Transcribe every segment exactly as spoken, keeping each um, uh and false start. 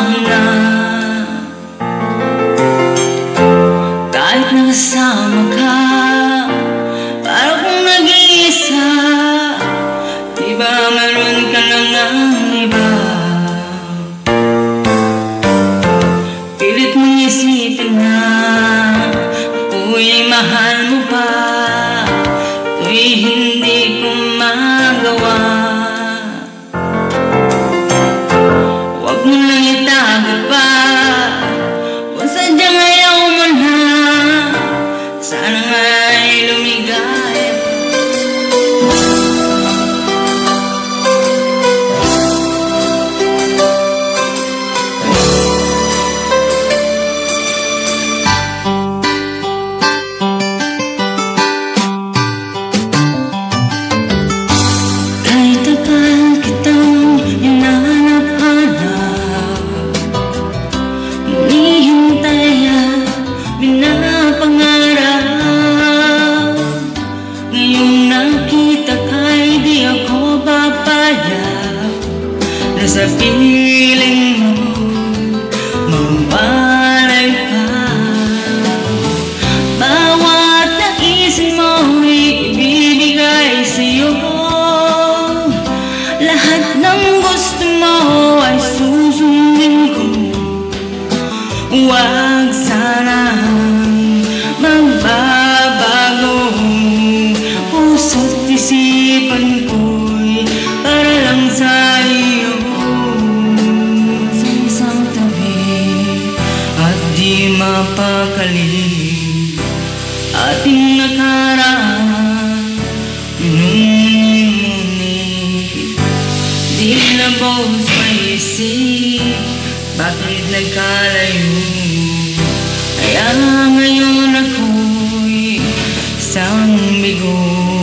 panahon na. Kahit nakasama ka, para kung nag-iisa, di ba meron ka lang ng iba? Pilit mong isipin na ako'y mahal mo pa, ito'y hindi ko magawa. Huwag mo lang itago pa kung sadyang ayaw mo na. Sana nga'y lumigaya. Kahit tagal kitang hinahanap-hanap, hinihintay at pinapangarap. Ngayong nakita ka'y di ako papayag na sa piling mo mawalay ka. Bawat naisin mo'y ibibigay sa'yo, lahat ng gusto mo ay susundin ko. Huwag sanang magbabago, puso't isipan ko'y para lang sa iyo. Sa isang tabi at di mapakali, ating nakaraan ngunit di labos maisip bakit nagkalayo. Kaya ngayon ako'y isang bigo,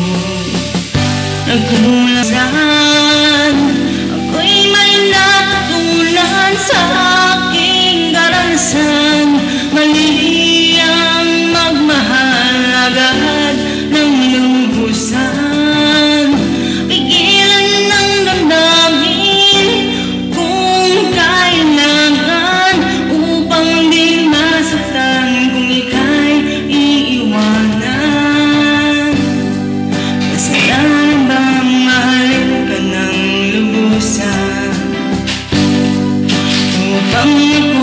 nagkulasan. Ako'y may natutunan sa aking karanasan. Mali ang magmahal agad ng lubusan. Pigilan ng damdamin kung kailangan, upang di masaktan kung ika'y iiwanan. Kasalanan bang mahalin ka ng lubusan, upang ako